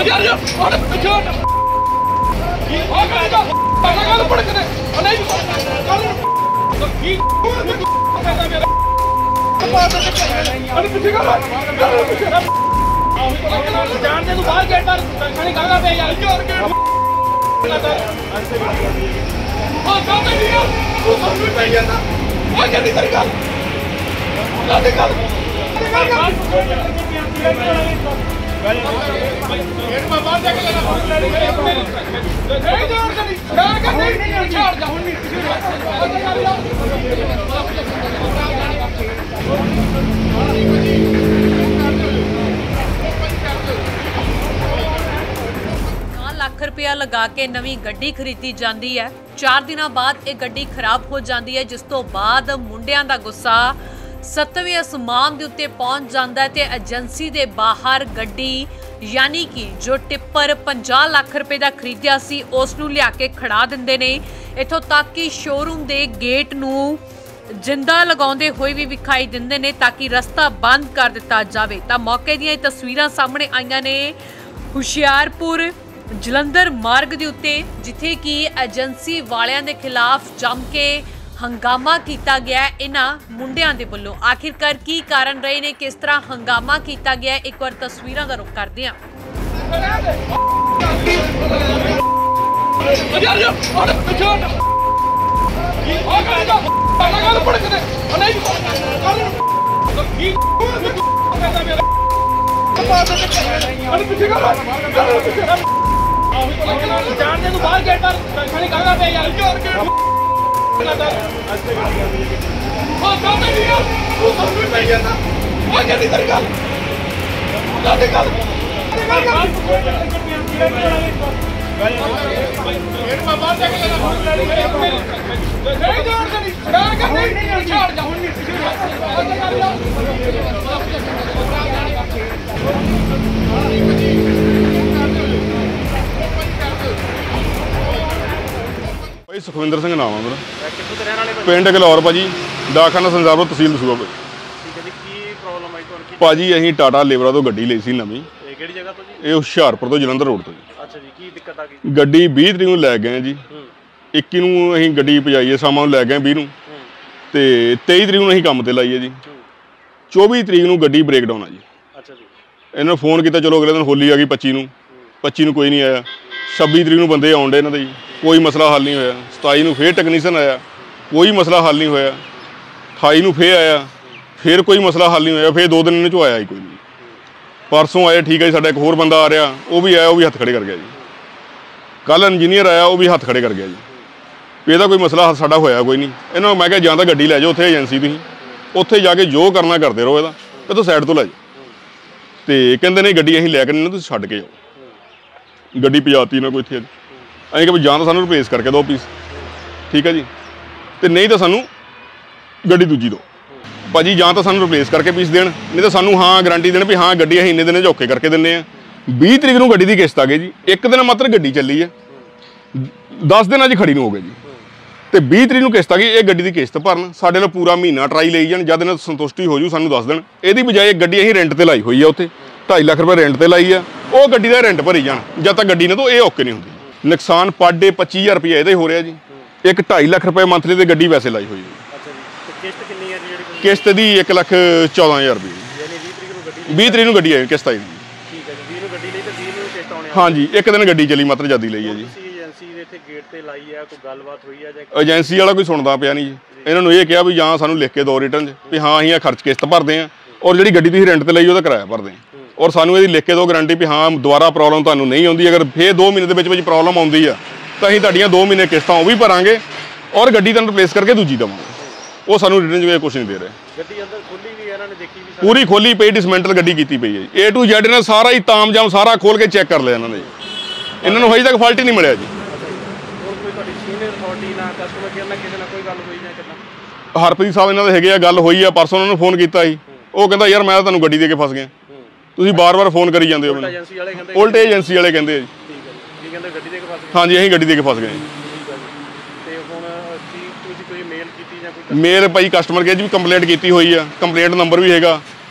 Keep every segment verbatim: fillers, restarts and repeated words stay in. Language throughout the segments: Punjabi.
जानते तू बाहर गेट पर खाली गागा पे यार हां काम नहीं है तू सब कुछ पे जाता आ क्या नहीं करेगा ला दे कर गेट में बाहर जाके लगा नहीं जोर नहीं क्या कर नहीं छोड़ जा हुन ਲੱਖ ਰੁਪਇਆ ਲਗਾ ਕੇ ਨਵੀਂ ਗੱਡੀ ਖਰੀਦੀ ਜਾਂਦੀ ਹੈ। ਚਾਰ ਦਿਨਾਂ ਬਾਅਦ ਇਹ ਗੱਡੀ ਖਰਾਬ ਹੋ ਜਾਂਦੀ ਹੈ, ਜਿਸ ਤੋਂ ਬਾਅਦ ਮੁੰਡਿਆਂ ਦਾ ਗੁੱਸਾ ਸੱਤਵੇਂ ਅਸਮਾਨ ਦੇ ਉੱਤੇ ਪਹੁੰਚ ਜਾਂਦਾ ਹੈ ਤੇ ਏਜੰਸੀ ਦੇ ਬਾਹਰ ਗੱਡੀ ਯਾਨੀ ਕਿ ਜੋ ਟਿੱਪਰ ਪੰਜਾਹ ਲੱਖ ਰੁਪਏ ਦਾ ਖਰੀਦਿਆ ਸੀ ਉਸ ਨੂੰ ਲਿਆ ਕੇ ਖੜਾ ਦਿੰਦੇ ਨੇ। ਇੱਥੋਂ ਤੱਕ ਕਿ ਸ਼ੋਰੂਮ ਦੇ ਗੇਟ ਨੂੰ ਜਿੰਦਾ ਲਗਾਉਂਦੇ ਹੋਏ ਵੀ ਵਿਖਾਈ ਦਿੰਦੇ ਨੇ ਤਾਂ ਕਿ ਰਸਤਾ ਬੰਦ ਕਰ ਦਿੱਤਾ ਜਾਵੇ। ਤਾਂ ਮੌਕੇ ਦੀਆਂ ਇਹ ਤਸਵੀਰਾਂ ਸਾਹਮਣੇ ਆਈਆਂ ਨੇ ਹੁਸ਼ਿਆਰਪੁਰ ਜਲੰਧਰ ਮਾਰਗ ਦੇ ਉੱਤੇ, ਜਿੱਥੇ ਕਿ ਏਜੰਸੀ ਵਾਲਿਆਂ ਦੇ ਖਿਲਾਫ ਜੰਮ ਕੇ ਹੰਗਾਮਾ ਕੀਤਾ ਗਿਆ ਇਹਨਾਂ ਮੁੰਡਿਆਂ ਦੇ ਵੱਲੋਂ। ਆਖਿਰਕਾਰ ਕੀ ਕਾਰਨ ਰਹੇ ਨੇ, ਕਿਸ ਤਰ੍ਹਾਂ ਹੰਗਾਮਾ ਕੀਤਾ ਗਿਆ, ਇੱਕ ਵਾਰ ਤਸਵੀਰਾਂ ਦਾ ਰੁਖ ਕਰਦੇ ਹਾਂ। जानते तू बाहर गेट पर खाली गागा पे यार हां काम नहीं है तू सब कुछ पे जाता आ क्या नहीं करेगा ला दे कर गेट में बाहर जाके लगा नहीं जोर नहीं क्या कर नहीं छोड़ जा हुन भाई सुखविंदर सिंह नाम है मेरा, पिंड गलौर भाजी, डाकखाना संजारो तहसील दसूगा भाई। भाजी असीं टाटा लेवरा तो गड्डी लई सी नवीं, ये हुशियारपुर तो जलंधर रोड तो जी। गड्डी बीस तरीक नूं लै गए जी, इक्की नूं असीं गड्डी पजाई है, शामां नूं लै गए बीस नूं ते तेई तरीक नूं असीं काम ते लाई है जी। चौबी तरीक नूं गड्डी ब्रेकडाउन आ जी। इन्होंने फोन किया, चलो अगले दिन होली आ गई पच्ची नूं, पच्ची नूं कोई नहीं आया। छब्बी तरीक नूं बंदे आउण डे इन्हां दे जी, कोई मसला हल नहीं होया। सताई नूं फिर टैक्नीशियन आया, कोई मसला हल नहीं होया। अठाई नूं फिर आया, फिर कोई मसला हल नहीं होया। फिर दो दिन इन्हां चों आया ही कोई नहीं। परसों आया ठीक है जी, साडा एक होर बंदा आ रहा, वो भी आया, वो भी हत्थ खड़े कर गया जी। कल इंजीनियर आया, वो भी हत्थ खड़े कर गया जी। ਇਹਦਾ ਕੋਈ ਮਸਲਾ ਸਾਡਾ ਹੋਇਆ ਕੋਈ ਨਹੀਂ। ਇਹਨਾਂ ਨੂੰ ਮੈਂ ਕਿਹਾ ਜਾਂ ਤਾਂ ਗੱਡੀ ਲੈ ਜਾਓ ਉੱਥੇ ਏਜੰਸੀ ਤੁਸੀਂ, ਉੱਥੇ ਜਾ ਕੇ ਜੋ ਕਰਨਾ ਕਰਦੇ ਰਹੋ, ਇਹਦਾ ਇਹ ਤੋਂ ਸਾਈਡ ਤੋਂ ਲੈ ਜਾਓ। ਤੇ ਕਹਿੰਦੇ ਨਹੀਂ ਗੱਡੀ ਅਸੀਂ ਲੈ ਕੇ ਨਹੀਂ, ਤੁਸੀਂ ਛੱਡ ਕੇ ਜਾਓ। ਗੱਡੀ ਭਜਾਤੀ ਨਾ ਕੋਈ ਇੱਥੇ ਅਸੀਂ ਕਿ ਵੀ ਜਾਂ ਤਾਂ ਸਾਨੂੰ ਰਿਪਲੇਸ ਕਰਕੇ ਦਿਓ ਪੀਸ, ਠੀਕ ਹੈ ਜੀ, ਤੇ ਨਹੀਂ ਤਾਂ ਸਾਨੂੰ ਗੱਡੀ ਦੂਜੀ ਦਿਓ ਭਾਜੀ। ਜਾਂ ਤਾਂ ਸਾਨੂੰ ਰਿਪਲੇਸ ਕਰਕੇ ਪੀਸ ਦੇਣ, ਨਹੀਂ ਤਾਂ ਸਾਨੂੰ ਹਾਂ ਗਾਰੰਟੀ ਦੇਣ ਵੀ ਹਾਂ ਗੱਡੀ ਅਸੀਂ ਇੰਨੇ ਦਿਨ 'ਚ ਓਕੇ ਕਰਕੇ ਦਿੰਦੇ ਹਾਂ। ਵੀਹ ਤਰੀਕ ਨੂੰ ਗੱਡੀ ਦੀ ਕਿਸ਼ਤ ਆ ਗਈ ਜੀ, ਇੱਕ ਦਿਨ ਮਾਤਰ ਗੱਡੀ ਚੱਲੀ ਹੈ, ਦਸ ਦਿਨ ਅੱਜ ਖੜੀ ਨੂੰ ਹੋ ਗਏ ਜੀ। ਤੇ ਵੀਹ ਤਰੀਕ ਨੂੰ ਕਿਸ਼ਤ ਆ ਗਈ, ਇਹ ਗੱਡੀ ਦੀ ਕਿਸ਼ਤ ਭਰਨ, ਸਾਡੇ ਨਾਲ ਪੂਰਾ ਮਹੀਨਾ ਟਰਾਈ ਲਈ ਜਾਣ, ਜਦ ਇਹਨਾਂ ਸੰਤੁਸ਼ਟੀ ਹੋ ਜੂ ਸਾਨੂੰ ਦੱਸ ਦੇਣ। ਇਹਦੀ ਬਜਾਏ ਗੱਡੀ ਅਸੀਂ ਰੈਂਟ ਤੇ ਲਾਈ ਹੋਈ ਆ, ਉੱਥੇ ਢਾਈ ਲੱਖ ਰੁਪਏ ਰੈਂਟ ਤੇ ਲਾਈ ਆ, ਉਹ ਗੱਡੀ ਦਾ ਰੈਂਟ ਭਰੀ ਜਾਣ ਜਦ ਤੱਕ ਗੱਡੀ ਨਾ ਤੋਂ ਇਹ ਓਕੇ ਨਹੀਂ ਹੁੰਦੀ। ਨੁਕਸਾਨ ਪਰ ਡੇ ਪੱਚੀ ਹਜ਼ਾਰ ਰੁਪਏ ਇਹਦਾ ਹੀ ਹੋ ਰਿਹਾ ਜੀ। ਇੱਕ ਢਾਈ ਲੱਖ ਰੁਪਏ ਮੰਥਲੀ ਤੇ ਗੱਡੀ ਵੈਸੇ ਲਾਈ ਹੋਈ ਹੈ। ਕਿਸ਼ਤ ਦੀ ਇੱਕ ਲੱਖ ਚੌਦਾਂ ਹਜ਼ਾਰ ਰੁਪਏ ਵੀਹ ਤਰੀਕ ਨੂੰ ਗੱਡੀ ਆਈ ਕਿਸ਼ਤ ਆਈ ਜੀ। ਹਾਂਜੀ ਇੱਕ ਦਿਨ ਗੱਡੀ ਚੱਲੀ ਮਾਤਰ ਜਿਆਦਾ ਲਈ ਹੈ ਜੀ। ਏਜੰਸੀ ਵਾਲਾ ਕੋਈ ਸੁਣਦਾ ਪਿਆ ਨਹੀਂ ਜੀ। ਇਹਨਾਂ ਨੂੰ ਇਹ ਕਿਹਾ ਵੀ ਜਾਂ ਸਾਨੂੰ ਲਿਖ ਕੇ ਦਿਓ ਰਿਟਰਨ 'ਚ ਵੀ ਹਾਂ ਅਸੀਂ ਇਹ ਖਰਚ ਕਿਸ਼ਤ ਭਰਦੇ ਹਾਂ, ਔਰ ਜਿਹੜੀ ਗੱਡੀ ਤੁਸੀਂ ਰੈਂਟ ਤੇ ਲਈ ਉਹਦਾ ਕਿਰਾਇਆ ਭਰਦੇ ਹਾਂ, ਔਰ ਸਾਨੂੰ ਇਹਦੀ ਲਿਖ ਕੇ ਦਿਓ ਗਰੰਟੀ ਵੀ ਹਾਂ ਦੁਬਾਰਾ ਪ੍ਰੋਬਲਮ ਤੁਹਾਨੂੰ ਨਹੀਂ ਆਉਂਦੀ। ਅਗਰ ਫਿਰ ਦੋ ਮਹੀਨੇ ਦੇ ਵਿੱਚ ਵਿੱਚ ਪ੍ਰੋਬਲਮ ਆਉਂਦੀ ਆ ਤਾਂ ਅਸੀਂ ਤੁਹਾਡੀਆਂ ਦੋ ਮਹੀਨੇ ਕਿਸ਼ਤਾਂ ਉਹ ਵੀ ਭਰਾਂਗੇ, ਔਰ ਗੱਡੀ ਤੁਹਾਨੂੰ ਰਿਪਲੇਸ ਕਰਕੇ ਦੂਜੀ ਦੇਵਾਂਗੇ। ਉਹ ਸਾਨੂੰ ਰਿਟਰਨ 'ਚ ਕੁਛ ਨਹੀਂ ਦੇ ਰਹੇ। ਗੱਡੀ ਅੰਦਰ ਖੋਲੀ ਵੀ ਇਹਨਾਂ ਨੇ ਦੇਖੀ ਵੀ ਪੂਰੀ ਖੋਲੀ ਪਈ, ਡਿਸਮੈਂਟਲ ਗੱਡੀ ਕੀਤੀ ਪਈ ਹੈ ਜੀ। ਏ ਟੂ ਜ਼ੈਡ ਇਹਨਾਂ ਸਾਰਾ ਹੀ ਤਾਮਜਾਮ ਸਾਰਾ ਖੋਲ ਕੇ ਚੈੱਕ ਕਰ ਲਿਆ ਇਹਨਾਂ ਨੇ। ਇਹਨਾਂ ਨੂੰ ਹਜੇ ਤੱਕ ਫਾਲਟ ਹੀ ਨਹੀਂ ਮਿਲਿਆ ਜੀ। ਹਰਪ੍ਰੀਤ ਸਾਹਿਬ ਇਹਨਾਂ ਦੇ ਹੈਗੇ ਆ, ਗੱਲ ਹੋਈ ਆ ਪਰਸੋਂ, ਉਹਨਾਂ ਨੂੰ ਫੋਨ ਕੀਤਾ ਸੀ, ਉਹ ਕਹਿੰਦਾ ਯਾਰ ਮੈਂ ਤੁਹਾਨੂੰ ਗੱਡੀ ਦੇ ਕੇ ਫਸ ਗਿਆ, ਤੁਸੀਂ ਬਾਰ-ਬਾਰ ਫੋਨ ਕਰੀ ਜਾਂਦੇ ਹੋ ਮੈਨੂੰ। ਉਲਟ ਏਜੰਸੀ ਵਾਲੇ ਕਹਿੰਦੇ ਆ ਜੀ ਹਾਂਜੀ ਅਸੀਂ ਗੱਡੀ ਦੇ ਕੇ ਫਸ ਗਏ। ਮੇਲ ਭਾਈ ਕਸਟਮਰ ਕੇਅਰ 'ਚ ਵੀ ਕੰਪਲੇਂਟ ਕੀਤੀ ਹੋਈ ਆ, ਕੰਪਲੇਂਟ ਨੰਬਰ ਵੀ ਹੈਗਾ,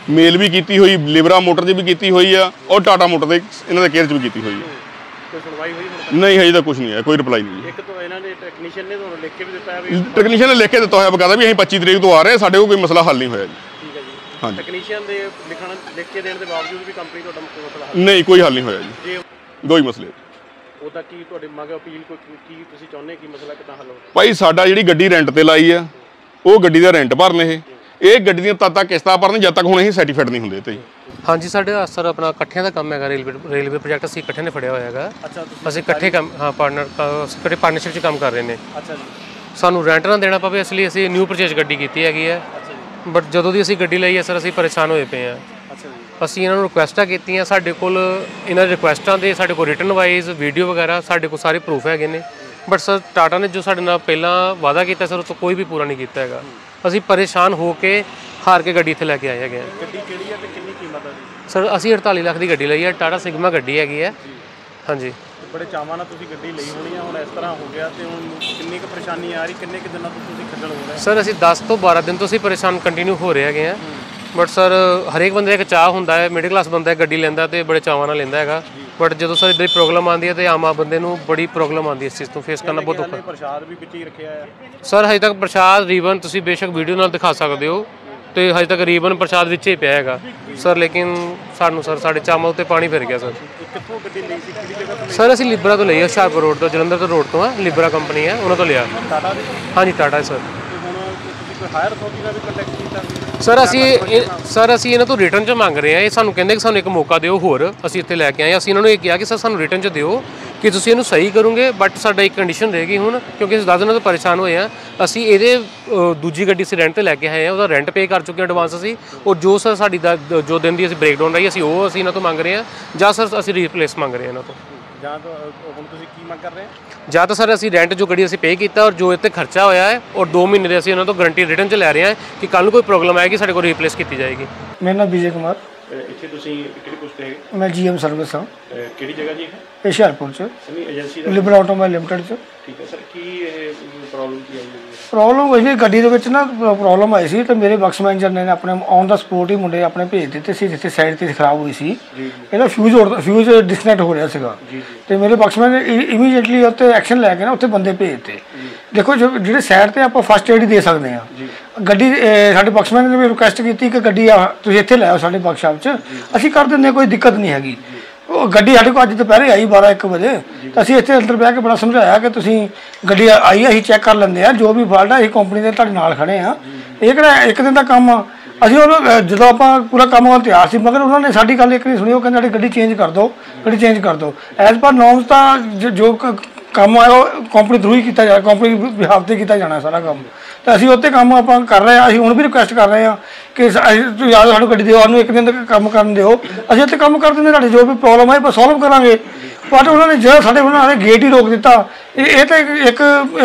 ਮੇਲ ਵੀ ਕੀਤੀ ਹੋਈ, ਲਿਬਰਾ ਮੋਟਰ 'ਚ ਵੀ ਕੀਤੀ ਹੋਈ ਆ ਔਰ ਟਾਟਾ ਮੋਟਰ ਦੇ ਇਹਨਾਂ ਦੇ ਕੇਅਰ 'ਚ ਵੀ ਕੀਤੀ ਹੋਈ ਆ। ਕੋਈ ਸੁਣਵਾਈ ਹੋਈ ਹੁਣ? ਨਹੀਂ ਹਜੇ ਤਾਂ ਕੁਝ ਨਹੀਂ ਹੈ, ਕੋਈ ਰਿਪਲਾਈ ਨਹੀਂ। ਇੱਕ ਤਾਂ ਇਹਨਾਂ ਨੇ ਟੈਕਨੀਸ਼ੀਅਨ ਨੇ ਤੁਹਾਨੂੰ ਲਿਖ ਕੇ ਵੀ ਦਿੱਤਾ ਹੈ ਵੀ ਟੈਕਨੀਸ਼ੀਅਨ ਨੇ ਲਿਖ ਕੇ ਦਿੱਤਾ ਹੋਇਆ ਬਕਾਇਦਾ ਵੀ ਅਸੀਂ ਪੱਚੀ ਤਰੀਕ ਤੋਂ ਆ ਰਹੇ ਹਾਂ, ਸਾਡੇ ਕੋਲ ਕੋਈ ਮਸਲਾ ਹੱਲ ਨਹੀਂ ਹੋਇਆ ਜੀ। ਠੀਕ ਹੈ ਜੀ। ਹਾਂਜੀ। ਟੈਕਨੀਸ਼ੀਅਨ ਦੇ ਲਿਖਣ ਲਿਖ ਕੇ ਦੇਣ ਦੇ ਬਾਵਜੂਦ ਵੀ ਕੰਪਨੀ ਤੁਹਾਡਾ ਮਸਲਾ ਹੱਲ ਨਹੀਂ ਕੋਈ ਹੱਲ ਨਹੀਂ ਹੋਇਆ ਜੀ, ਜੇ ਦੋ ਹੀ ਮਸਲੇ। ਉਹਦਾ ਕੀ ਤੁਹਾਡੇ ਮੰਗ ਅਪੀਲ ਕੋਈ ਕੀ ਤੁਸੀਂ ਚਾਹੁੰਦੇ ਕੀ ਮਸਲਾ ਕਿੱਦਾਂ ਹੱਲ ਹੋਵੇ? ਭਾਈ ਸਾਡਾ ਜਿਹੜੀ ਗੱਡੀ ਰੈਂਟ ਤੇ ਲਾਈ ਆ ਉਹ ਗੱਡੀ ਦਾ ਰੈਂਟ ਭਰਨ, ਇਹ ਇਹ ਗੱਡੀ ਦੀਆਂ ਤਦ ਤੱਕ ਕਿਸ਼ਤਾਂ ਭਰਨ ਜਦ ਤੱਕ ਹੁਣ ਅਸੀਂ ਸਰਟੀਫਾਈਡ ਨਹੀਂ ਹੁੰਦੇ ਤੇ। ਹਾਂਜੀ ਸਾਡੇ ਸਰ ਆਪਣਾ ਇਕੱਠਿਆਂ ਦਾ ਕੰਮ ਹੈਗਾ, ਰੇਲਵੇ ਰੇਲਵੇ ਪ੍ਰੋਜੈਕਟ ਅਸੀਂ ਇਕੱਠੇ ਨੇ ਫੜਿਆ ਹੋਇਆ ਹੈਗਾ। ਅੱਛਾ ਅਸੀਂ ਇਕੱਠੇ ਕੰਮ ਹਾਂ ਪਾਰਟਨਰ ਅਸੀਂ ਇਕੱਠੇ ਪਾਰਟਨਰਸ਼ਿਪ 'ਚ ਕੰਮ ਕਰ ਰਹੇ ਨੇ। ਅੱਛਾ ਜੀ। ਸਾਨੂੰ ਰੈਂਟ ਨਾ ਦੇਣਾ ਪਵੇ ਇਸ ਲਈ ਅਸੀਂ ਨਿਊ ਪਰਚੇਜ ਗੱਡੀ ਕੀਤੀ ਹੈਗੀ ਹੈ। ਅੱਛਾ ਜੀ। ਬਟ ਜਦੋਂ ਦੀ ਅਸੀਂ ਗੱਡੀ ਲਈ ਹੈ ਸਰ ਅਸੀਂ ਪਰੇਸ਼ਾਨ ਹੋਏ ਪਏ ਹਾਂ। ਅੱਛਾ ਜੀ। ਅਸੀਂ ਇਹਨਾਂ ਨੂੰ ਰਿਕੁਐਸਟਾਂ ਕੀਤੀਆਂ, ਸਾਡੇ ਕੋਲ ਇਹਨਾਂ ਦੀ ਰਿਕੁਐਸਟਾਂ ਦੇ ਸਾਡੇ ਕੋਲ ਰਿਟਨ ਵਾਈਜ਼ ਵੀਡੀਓ ਵਗੈਰਾ ਸਾਡੇ ਕੋਲ ਸਾਰੇ ਪ੍ਰੂਫ ਹੈਗੇ ਨੇ। ਬਟ ਸਰ ਟਾਟਾ ਨੇ ਜੋ ਸਾਡੇ ਨਾਲ ਪਹਿਲਾਂ ਵਾਅਦਾ ਕੀਤਾ ਸਰ ਉਹ ਤੋਂ ਕੋਈ ਵੀ ਪੂਰਾ ਨਹੀਂ ਕੀਤਾ ਹੈਗਾ। ਅਸੀਂ ਪਰੇਸ਼ਾਨ ਹੋ ਕੇ ਹਾਰ ਕੇ ਗੱਡੀ ਇੱਥੇ ਲੈ ਕੇ ਆਏ ਹੈਗੇ। ਗੱਡੀ ਕਿਹੜੀ ਹੈ ਤੇ ਕਿੰਨੀ ਕੀਮਤ ਹੈ ਜੀ? ਸਰ ਅਸੀਂ ਅੜਤਾਲੀ ਲੱਖ ਦੀ ਗੱਡੀ ਲਈ ਹੈ, ਟਾਟਾ ਸਿਗਮਾ ਗੱਡੀ ਹੈਗੀ ਹੈ। ਹਾਂਜੀ। ਬੜੇ ਚਾਵਾਂ ਨਾਲ ਤੁਸੀਂ ਗੱਡੀ ਲਈ ਹੋਣੀ ਆ, ਹੁਣ ਇਸ ਤਰ੍ਹਾਂ ਹੋ ਗਿਆ ਤੇ ਹੁਣ ਕਿੰਨੀ ਕੁ ਪਰੇਸ਼ਾਨੀ ਆ ਰਹੀ, ਕਿੰਨੇ ਕੁ ਦਿਨਾਂ ਤੋਂ ਤੁਸੀਂ ਖੱਜਲ ਹੋ ਰਹੇ? ਸਰ ਅਸੀਂ ਦਸ ਤੋਂ ਬਾਰਾਂ ਦਿਨ ਤੋਂ ਅਸੀਂ ਪਰੇਸ਼ਾਨ ਕੰਟੀਨਿਊ ਹੋ ਰਹੇ ਹੈਗੇ ਆ। ਬਟ ਸਰ ਹਰੇਕ ਬੰਦੇ ਦਾ ਇੱਕ ਚਾਹ ਹੁੰਦਾ ਹੈ, ਮਿਡਲ ਕਲਾਸ ਬੰਦਾ ਗੱਡੀ ਲੈਂਦਾ ਤੇ ਬੜੇ ਚਾਵਾਂ ਨਾਲ ਲੈਂਦਾ ਹੈਗਾ। ਬਟ ਜਦੋਂ ਸਰ ਇੱਦਾਂ ਦੀ ਪ੍ਰੋਬਲਮ ਆਉਂਦੀ ਹੈ ਤੇ ਆਮ ਆ ਬੰਦੇ ਨੂੰ ਬੜੀ ਪ੍ਰੋਬਲਮ ਆਉਂਦੀ ਹੈ, ਇਸ ਚੀਜ਼ ਤੋਂ ਫੇਸ ਕਰਨਾ ਬਹੁਤ ਔਖਾ। ਪ੍ਰਸ਼ਾਦ ਵੀ ਵਿੱਚ ਹੀ ਰੱਖਿਆ ਹੈ ਸਰ ਹਜੇ ਤੱਕ ਪ੍ਰਸ਼ਾਦ ਰੀਬਨ ਤੁਸੀਂ ਬੇਸ਼ੱਕ ਵੀਡੀਓ ਨਾਲ ਦਿਖਾ ਸਕਦੇ ਹੋ ਤੇ ਹਜੇ ਤੱਕ ਰੀਬਨ ਪ੍ਰਸ਼ਾਦ ਵਿੱਚ ਹੀ ਪਿਆ ਹੈਗਾ ਸਰ, ਲੇਕਿਨ ਸਾਨੂੰ ਸਰ ਸਾਡੇ ਚਾਵਾਂ ਉੱਤੇ ਪਾਣੀ ਫਿਰ ਗਿਆ ਸਰ। ਕਿੱਥੋਂ ਗੱਡੀ ਲਈ ਸੀ, ਕਿਹੜੀ ਜਗ੍ਹਾ ਤੋਂ? ਸਰ ਅਸੀਂ ਲਿਬਰਾ ਤੋਂ ਲਈ ਹੈ, ਹੁਸ਼ਿਆਰਪੁਰ ਰੋਡ ਤੋਂ, ਜਲੰਧਰ ਤੋਂ ਰੋਡ ਤੋਂ ਆ, ਲਿਬਰਾ ਕੰਪਨੀ ਹੈ ਉਹਨਾਂ ਤੋਂ ਲਿਆ। ਟਾਟਾ ਦੀ? ਹਾਂਜੀ ਟਾਟਾ ਹੈ ਸਰ। ਹੁਣ ਤੁਸੀਂ ਕੋਈ ਹਾਇਰ ਅਥਾਰਟੀ ਨਾਲ ਵੀ ਕੰਟੈਕਟ ਕੀਤਾ? ਸਰ ਅਸੀਂ ਇਹ ਸਰ ਅਸੀਂ ਇਹਨਾਂ ਤੋਂ ਰਿਟਰਨ 'ਚ ਮੰਗ ਰਹੇ ਹਾਂ। ਇਹ ਸਾਨੂੰ ਕਹਿੰਦੇ ਕਿ ਸਾਨੂੰ ਇੱਕ ਮੌਕਾ ਦਿਓ ਹੋਰ, ਅਸੀਂ ਇੱਥੇ ਲੈ ਕੇ ਆਏ। ਅਸੀਂ ਇਹਨਾਂ ਨੂੰ ਇਹ ਕਿਹਾ ਕਿ ਸਰ ਸਾਨੂੰ ਰਿਟਰਨ 'ਚ ਦਿਓ ਕਿ ਤੁਸੀਂ ਇਹਨੂੰ ਸਹੀ ਕਰੋਗੇ। ਬਟ ਸਾਡਾ ਇੱਕ ਕੰਡੀਸ਼ਨ ਰਹੇਗੀ ਹੁਣ, ਕਿਉਂਕਿ ਅਸੀਂ ਦਸ ਦਿਨਾਂ ਤੋਂ ਪਰੇਸ਼ਾਨ ਹੋਏ ਹਾਂ। ਅਸੀਂ ਇਹਦੇ ਦੂਜੀ ਗੱਡੀ ਅਸੀਂ ਰੈਂਟ 'ਤੇ ਲੈ ਕੇ ਆਏ ਹਾਂ, ਉਹਦਾ ਰੈਂਟ ਪੇ ਕਰ ਚੁੱਕੇ ਹਾਂ ਐਡਵਾਂਸ ਅਸੀਂ। ਔਰ ਜੋ ਸਰ ਸਾਡੀ ਦਾ ਜੋ ਦਿਨ ਦੀ ਅਸੀਂ ਬ੍ਰੇਕਡਾਊਨ ਰਹੀ ਅਸੀਂ ਉਹ ਅਸੀਂ ਇਹਨਾਂ ਤੋਂ ਮੰਗ ਰਹੇ ਹਾਂ, ਜਾਂ ਸਰ ਅਸੀਂ ਰੀਪਲੇਸ ਮੰਗ ਰਹੇ ਹਾਂ ਇਹਨਾਂ ਤੋਂ। ਜਾਂ ਤਾਂ ਹੁਣ ਤੁਸੀਂ ਕੀ ਮੰਗ ਕਰ ਰਹੇ ਹੋ? ਜਾਂ ਤਾਂ ਸਰ ਅਸੀਂ ਰੈਂਟ ਜੋ ਗੱਡੀ ਅਸੀਂ ਪੇ ਕੀਤਾ ਔਰ ਜੋ ਇੱਥੇ ਖਰਚਾ ਹੋਇਆ ਹੈ ਔਰ ਦੋ ਮਹੀਨੇ ਦੇ ਅਸੀਂ ਇਹਨਾਂ ਤੋਂ ਗਰੰਟੀ ਰਿਟਰਨ 'ਚ ਲੈ ਰਹੇ ਹਾਂ ਕਿ ਕੱਲ੍ਹ ਨੂੰ ਕੋਈ ਪ੍ਰੋਬਲਮ ਆਏਗੀ ਸਾਡੇ ਕੋਲ ਰੀਪਲੇਸ ਕੀਤੀ ਜਾਏਗੀ। ਮੇਰਾ ਨਾਮ ਵਿਜੇ ਕੁਮਾਰ, ਇੱਥੇ ਤੁਸੀਂ ਕਿਹੜੀ ਪੋਸਟ ਤੇ ਹੈਗੇ? ਮੈਂ ਜੀਐਮ ਸਰਵਿਸ ਹਾਂ। ਕਿਹੜੀ ਜਗ੍ਹਾ ਜੀ? ਹੁਸ਼ਿਆਰਪੁਰ 'ਚ ਸਨੀ ਏਜੰਸੀ ਦਾ? ਲਿਬਰਾ ਆਟੋਮੋਬਾਈਲ ਲਿਮਟਿਡ 'ਚ। ਠੀਕ ਹੈ ਸਰ, ਕੀ ਇਹ ਪ੍ਰੋਬਲਮ ਕੀ ਆਈ ਹੈ? ਪ੍ਰੋਬਲਮ ਹੋਈ ਸੀ ਗੱਡੀ ਦੇ ਵਿੱਚ ਨਾ, ਪ੍ਰੋਬਲਮ ਆਈ ਸੀ ਤੇ ਮੇਰੇ ਬਕਸ ਮੈਨੇਜਰ ਨੇ ਆਪਣੇ ਔਨ ਦਾ ਸਪੋਰਟ ਹੀ ਮੁੰਡੇ ਆਪਣੇ ਭੇਜ ਦਿੱਤੇ ਸੀ ਜਿੱਥੇ ਸਾਈਡ ਤੇ ਖਰਾਬ ਹੋਈ ਸੀ। ਇਹਦਾ ਫਿਊਜ਼ ਫਿਊਜ਼ ਡਿਸਕਨੈਕਟ ਹੋ ਰਿਹਾ ਸੀਗਾ ਤੇ ਮੇਰੇ ਬਕਸ ਮੈਨੇਜਰ ਇਮੀਡੀਏਟਲੀ ਉੱਤੇ ਐਕਸ਼ਨ ਲੈ ਕੇ ਨਾ ਉੱਥੇ ਬੰਦੇ ਭੇਜਤੇ। ਦੇਖੋ ਜਿਹੜੇ ਸਾਈਡ ਤੇ ਆਪਾਂ ਫਸਟ ਏਡ ਹੀ ਦੇ ਸਕਦੇ ਹਾਂ। ਗੱਡੀ ਸਾਡੇ ਬਕਸ ਮੈਨੇਜਰ ਨੇ ਵੀ ਰਿਕੁਐਸਟ ਕੀਤੀ ਕਿ ਗੱਡੀ ਤੁਸੀਂ ਇੱਥੇ ਲੈ ਆਓ ਸਾਡੇ ਵਰਕਸ਼ਾਪ 'ਚ, ਅਸੀਂ ਕਰ ਦਿੰਦੇ, ਕੋਈ ਦਿੱਕਤ ਨਹੀਂ ਹੈਗੀ। ਉਹ ਗੱਡੀ ਸਾਡੇ ਕੋਲ ਅੱਜ ਦੁਪਹਿਰੇ ਆਈ ਬਾਰਾਂ ਇੱਕ ਵਜੇ, ਤਾਂ ਅਸੀਂ ਇੱਥੇ ਅੰਦਰ ਬਹਿ ਕੇ ਬੜਾ ਸਮਝਾਇਆ ਕਿ ਤੁਸੀਂ ਗੱਡੀ ਆਈ ਅਸੀਂ ਚੈੱਕ ਕਰ ਲੈਂਦੇ ਹਾਂ, ਜੋ ਵੀ ਫਾਲਟ ਹੈ ਅਸੀਂ ਕੰਪਨੀ ਦੇ ਤੁਹਾਡੇ ਨਾਲ ਖੜੇ ਹਾਂ। ਇਹ ਕਿਹੜਾ ਇੱਕ ਦਿਨ ਦਾ ਕੰਮ ਆ। ਅਸੀਂ ਉਹਨੂੰ ਜਦੋਂ ਆਪਾਂ ਪੂਰਾ ਕੰਮ ਕਰਨ ਤਿਆਰ ਸੀ, ਮਗਰ ਉਹਨਾਂ ਨੇ ਸਾਡੀ ਗੱਲ ਇੱਕ ਨਹੀਂ ਸੁਣੀ। ਉਹ ਕਹਿੰਦੇ ਸਾਡੀ ਗੱਡੀ ਚੇਂਜ ਕਰ ਦਿਓ, ਗੱਡੀ ਚੇਂਜ ਕਰ ਦਿਓ। ਐਜ਼ ਪਰ ਨੋਰਮਸ ਤਾਂ ਜੋ ਕੰਮ ਆ ਉਹ ਕੰਪਨੀ ਥਰੂ ਹੀ ਕੀਤਾ ਜਾਣਾ, ਕੰਪਨੀ ਬਿਹਾਫ 'ਤੇ ਕੀਤਾ ਜਾਣਾ ਸਾਰਾ ਕੰਮ। ਤਾਂ ਅਸੀਂ ਉੱਤੇ ਕੰਮ ਆਪਾਂ ਕਰ ਰਹੇ ਹਾਂ। ਅਸੀਂ ਹੁਣ ਵੀ ਰਿਕੁਐਸਟ ਕਰ ਰਹੇ ਹਾਂ ਕਿ ਤੁਸੀਂ ਯਾਦ ਸਾਨੂੰ ਗੱਡੀ ਦਿਓ, ਸਾਨੂੰ ਇੱਕ ਦਿਨ ਤੱਕ ਕੰਮ ਕਰਨ ਦਿਓ। ਅਸੀਂ ਉੱਥੇ ਕੰਮ ਕਰ ਦਿੰਦੇ, ਤੁਹਾਡੀ ਜੋ ਵੀ ਪ੍ਰੋਬਲਮ ਆਏ ਆਪਾਂ ਸੋਲਵ ਕਰਾਂਗੇ। ਬਟ ਉਹਨਾਂ ਨੇ ਜਿਹੜਾ ਸਾਡੇ ਉਹਨਾਂ ਨੇ ਗੇਟ ਹੀ ਰੋਕ ਦਿੱਤਾ। ਇਹ ਇਹ ਤਾਂ ਇੱਕ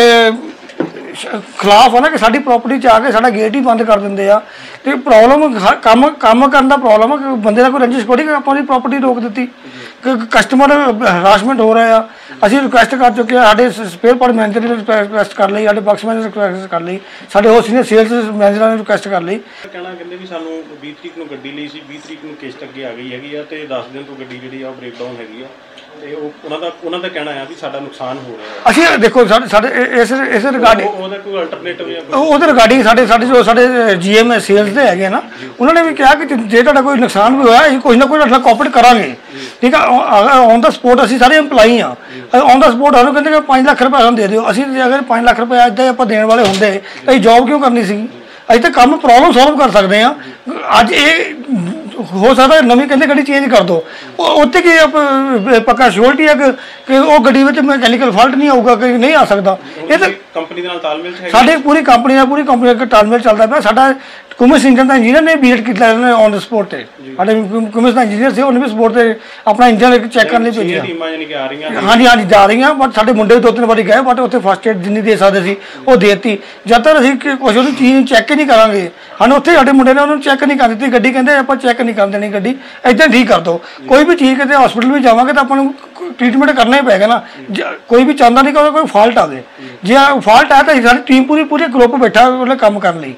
ਖਿਲਾਫ ਆ ਨਾ ਕਿ ਸਾਡੀ ਪ੍ਰਾਪਰਟੀ 'ਚ ਆ ਕੇ ਸਾਡਾ ਗੇਟ ਹੀ ਬੰਦ ਕਰ ਦਿੰਦੇ ਆ। ਅਤੇ ਪ੍ਰੋਬਲਮ ਕੰਮ ਕੰਮ ਕਰਨ ਦਾ ਪ੍ਰੋਬਲਮ ਆ ਕਿ ਬੰਦੇ ਦਾ ਕੋਈ ਰੰਜਿਸ਼ ਥੋੜ੍ਹੀ ਕਿ ਆਪਾਂ ਦੀ ਪ੍ਰਾਪਰਟੀ ਰੋਕ ਦਿੱਤੀ। ਕਸਟਮਰ ਹਰਾਸਮੈਂਟ ਹੋ ਰਿਹਾ ਆ। ਅਸੀਂ ਰਿਕੁਐਸਟ ਕਰ ਚੁੱਕੇ ਹਾਂ, ਸਾਡੇ ਸਪੇਅਰ ਪਾਰਟ ਮੈਨੇਜਰ ਨੇ ਰਿਕੁਐਸਟ ਕਰ ਲਈ, ਸਾਡੇ ਬਕਸ ਮੈਨੇਜਰ ਰਿਕੁਐਸਟ ਕਰ ਲਈ, ਸਾਡੇ ਹੋਰ ਸੀਨੀਅਰ ਸੇਲਸ ਮੈਨੇਜਰਾਂ ਨੇ ਰਿਕੁਐਸਟ ਕਰ ਲਈ। ਕਹਿਣਾ ਕਹਿੰਦੇ ਵੀ ਸਾਨੂੰ ਵੀਹ ਤਰੀਕ ਨੂੰ ਗੱਡੀ ਲਈ ਸੀ, ਵੀਹ ਤਰੀਕ ਨੂੰ ਕਿਸ਼ਤ ਅੱਗੇ ਆ ਗਈ ਹੈਗੀ ਆ ਅਤੇ ਦਸ ਦਿਨ ਤੋਂ ਗੱਡੀ ਜਿਹੜੀ ਆ ਉਹ ਬ੍ਰੇਕਡਾਊਨ ਹੈਗੀ ਆ ਤੇ ਉਹ ਉਹਨਾਂ ਦਾ ਉਹਨਾਂ ਦਾ ਕਹਿਣਾ ਆ ਵੀ ਸਾਡਾ ਨੁਕਸਾਨ ਹੋ ਰਿਹਾ। ਅਸੀਂ ਦੇਖੋ ਸਾਡੇ ਸਾਡੇ ਇਸ ਇਸ ਰਿਗਾਰਡਿੰਗ ਉਹਦਾ ਕੋਈ ਅਲਟਰਨੇਟਿਵ ਉਹਦੇ ਰਿਗਾਰਡਿੰਗ ਸਾਡੇ ਸਾਡੇ ਜੋ ਸਾਡੇ ਜੀਐਮ ਸੇਲਸ ਦੇ ਹੈਗੇ ਨਾ, ਉਹਨਾਂ ਨੇ ਵੀ ਕਿਹਾ ਕਿ ਜੇ ਤੁਹਾਡਾ ਕੋਈ ਨੁਕਸਾਨ ਵੀ ਹੋਇਆ ਅਸੀਂ ਕੁਝ ਨਾ ਕੁਝ ਤੁਹਾਡਾ ਕੋਆਪਰੇਟ ਕਰਾਂਗੇ। ਠੀਕ ਆ, ਔਨ ਦਾ ਸਪੋਰਟ ਅਸੀਂ ਸਾਰੇ ਇੰਪਲਾਈ ਹਾਂ। ਔਨ ਦਾ ਸਪੋਰਟ ਸਾਨੂੰ ਕਹਿੰਦੇ ਕਿ ਪੰਜ ਲੱਖ ਰੁਪਏ ਸਾਨੂੰ ਦੇ ਦਿਓ। ਅਸੀਂ ਅਗਰ ਪੰਜ ਲੱਖ ਰੁਪਏ ਅੱਜ ਦਾ ਆਪਾਂ ਦੇਣ ਵਾਲੇ ਹੁੰਦੇ ਤਾਂ ਅਸੀਂ ਜੋਬ ਕਿਉਂ ਕਰਨੀ ਸੀ? ਅਸੀਂ ਤਾਂ ਕੰਮ ਪ੍ਰੋਬਲਮ ਸੋਲਵ ਕਰ ਸਕਦੇ ਹਾਂ। ਅੱਜ ਇਹ ਹੋ ਸਕਦਾ ਨਵੀਂ ਕਹਿੰਦੇ ਗੱਡੀ ਚੇਂਜ ਕਰ ਦਿਓ, ਉੱਥੇ ਕੀ ਪੱਕਾ ਸ਼ੋਰਟੀ ਹੈ ਕਿ ਉਹ ਗੱਡੀ ਵਿੱਚ ਮੈਕੈਨੀਕਲ ਫਾਲਟ ਨਹੀਂ ਆਊਗਾ ਕਿ ਨਹੀਂ ਆ ਸਕਦਾ। ਇਹ ਤਾਂ ਕੰਪਨੀ ਦੇ ਨਾਲ ਤਾਲਮੇਲ ਸਾਡੇ ਪੂਰੀ ਕੰਪਨੀ ਨਾਲ ਪੂਰੀ ਕੰਪਨੀ ਦਾ ਤਾਲਮੇਲ ਚੱਲਦਾ ਪਿਆ। ਸਾਡਾ ਕੁਮਿਸ ਇੰਜਨ ਦਾ ਇੰਜੀਨੀਅਰ ਨੇ ਬੀਐਡ ਕੀਤਾ ਔਨ ਦ ਸਪੋਰਟ ਤੇ। ਸਾਡੇ ਕੁਮਿਸ ਦਾ ਇੰਜੀਨੀਅਰ ਸੀ, ਉਹਨੇ ਵੀ ਸਪੋਰਟ ਤੇ ਆਪਣਾ ਇੰਜਨ ਚੈੱਕ ਕਰਨ ਲਈ ਭੇਜਿਆ। ਹਾਂਜੀ ਹਾਂਜੀ ਜਾ ਰਹੀਆਂ, ਬਟ ਸਾਡੇ ਮੁੰਡੇ ਦੋ ਤਿੰਨ ਵਾਰੀ ਗਏ, ਬਟ ਉੱਥੇ ਫਸਟ ਏਡ ਜਿੰਨੀ ਦੇ ਸਕਦੇ ਸੀ ਉਹ ਦੇ ਦਿੱਤੀ। ਜਦ ਤੱਕ ਅਸੀਂ ਕੁਛ ਉਹਨੂੰ ਚੀਜ਼ ਚੈੱਕ ਹੀ ਨਹੀਂ ਕਰਾਂਗੇ, ਸਾਨੂੰ ਉੱਥੇ ਸਾਡੇ ਮੁੰਡੇ ਨੇ ਉਹਨੂੰ ਚੈੱਕ ਨਹੀਂ ਕਰ ਦਿੱਤੀ ਗੱਡੀ। ਕਹਿੰਦੇ ਆਪਾਂ ਚੈੱਕ ਨਹੀਂ ਕਰਨ ਦੇਣੀ ਗੱਡੀ, ਇੱਦਾਂ ਠੀਕ ਕਰ ਦਿਓ। ਕੋਈ ਵੀ ਚੀਜ਼ ਕਿਤੇ ਹਸਪੀਟਲ ਵੀ ਜਾਵਾਂਗੇ ਤਾਂ ਆਪਾਂ ਨੂੰ ਟ੍ਰੀਟਮੈਂਟ ਕਰਨਾ ਹੀ ਪਏਗਾ ਨਾ। ਕੋਈ ਵੀ ਚਾਹੁੰਦਾ ਨਹੀਂ ਕਿ ਉਹਦਾ ਕੋਈ ਫਾਲਟ ਆਵੇ। ਜੇ ਫਾਲਟ ਹੈ ਤਾਂ ਸਾਡੀ ਟੀਮ ਪੂਰੀ ਪੂਰੀ ਗਰੁੱਪ ਬੈਠਾ ਉਹਨੇ ਕੰਮ ਕਰਨ ਲਈ।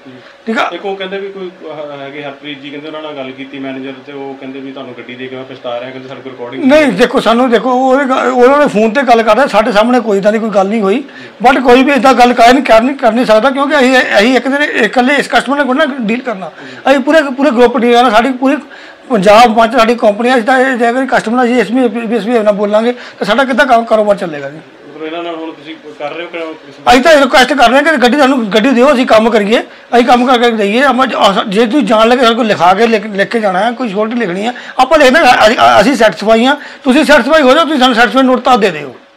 ਠੀਕ ਆ। ਇੱਕ ਉਹ ਕਹਿੰਦੇ ਵੀ ਕੋਈ ਹ- ਹੈਗੇ ਹਰਪ੍ਰੀਤ ਜੀ, ਕਹਿੰਦੇ ਉਹਨਾਂ ਨਾਲ ਗੱਲ ਕੀਤੀ ਮੈਨੇਜਰ, ਤੇ ਉਹ ਕਹਿੰਦੇ ਵੀ ਤੁਹਾਨੂੰ ਗੱਡੀ ਦੇ ਕੇ ਮੈਂ ਪਛਤਾ ਰਿਹਾ, ਕਹਿੰਦੇ ਸਾਡੇ ਕੋਲ ਰਿਕਾਰਡਿੰਗ ਨਹੀਂ ਦੇਖੋ ਸਾਨੂੰ ਦੇਖੋ ਉਹਦੇ ਗ- ਉਹਨਾਂ ਦੇ ਫੋਨ ਤੇ ਗੱਲ ਕਰਦੇ, ਸਾਡੇ ਸਾਹਮਣੇ ਕੋਈ ਇਦਾਂ ਦੀ ਕੋਈ ਗੱਲ ਨਹੀਂ ਹੋਈ, ਬਟ ਕੋਈ ਵੀ ਇਦਾਂ ਗੱਲ ਕਰ ਨਹੀਂ ਕਰ ਨਹੀਂ ਕਰ ਨਹੀਂ ਸਕਦਾ, ਕਿਉਂਕਿ ਅਸੀਂ ਅਸੀਂ ਇੱਕ ਦਿਨ ਇਕੱਲੇ ਇਸ ਕਸਟਮਰ ਨਾਲ ਨਾ ਡੀਲ ਕਰਨਾ, ਅਸੀਂ ਪੂਰੇ ਪੂਰੇ ਗਰੁੱਪ ਡੀਲ ਕਰਨਾ, ਸਾਡੀ ਪੂਰੀ ਪੰਜਾਬ ਪੰਜ ਸਾਡੀ ਕੰਪਨੀ ਹੈ, ਜਿੱਦਾਂ ਜੇਕਰ ਕਸਟਮਰ ਅਸੀਂ ਇਸ ਵੀ ਇਸ ਵੀ ਨਾਲ ਬੋਲਾਂਗੇ ਤਾਂ ਸਾਡਾ ਕਿੱਦਾਂ ਕੰਮ ਕਾਰੋਬਾਰ ਚੱਲੇਗਾ ਜੀ। ਮਤਲਬ ਇਹਨਾਂ ਨਾਲ ਹੁਣ ਤੁਸੀਂ ਕਰ ਰਹੇ ਹੋ ਕਿ ਕਿਸੇ- ਅਸੀਂ ਤਾਂ ਰਿਕੁਐਸਟ ਕਰ ਰਹੇ ਹਾਂ ਕਿ ਗੱਡੀ ਸਾਨੂੰ ਗੱਡੀ ਦਿਓ, ਅਸੀਂ ਕੰਮ ਕਰੀਏ, ਅਸੀਂ ਕੰਮ ਕਰਕੇ ਦਈਏ। ਆਪਾਂ ਜੇ ਤੁਸੀਂ ਜਾਣ ਲੱਗੇ ਸਾਡੇ ਕੋਲ ਲਿਖਾ ਕੇ ਲਿਖ ਲਿਖ ਕੇ ਜਾਣਾ ਹੈ, ਕੋਈ ਛੋਟੀ ਲਿਖਣੀ ਹੈ, ਆਪਾਂ ਲਿਖਦੇ ਅਸੀਂ ਸੈਟੀਸਫਾਈ ਹਾਂ, ਤੁਸੀਂ ਸੈਟੀਸਫਾਈ ਹੋ ਜਾਓ, ਤੁਸੀਂ ਸਾਨੂੰ ਸੈਟੀਸਫਾਈ ਨੋਟ ਤਾਂ ਦੇ ਦਿਓ।